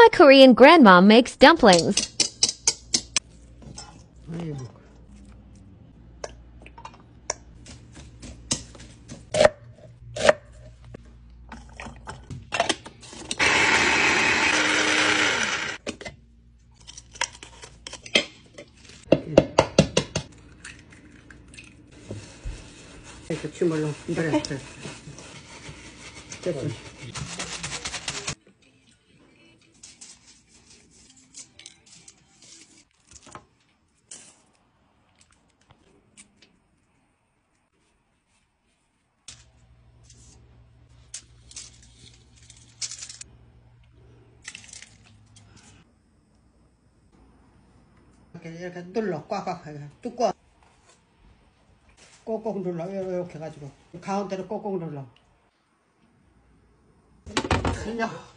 my Korean grandma makes dumplings. 이렇게 주물러. 그래. 됐어. 이렇게 눌러. 꽉꽉 뚜껑 꼭꼭 눌러. 이렇게 해가지고 가운데로 꼭꼭 눌러. 그냥